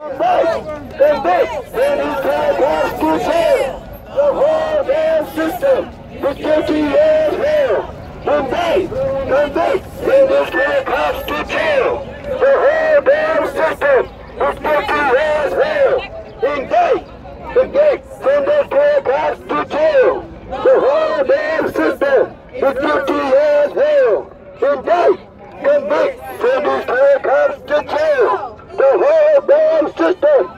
Convict and entire Constitution. The whole damn system is guilty as hell. Convict and entire Constitution. The whole damn system is guilty as hell. Convict and entire Constitution. The whole damn system is guilty as hell. Convict and entire Constitution. The whole damn system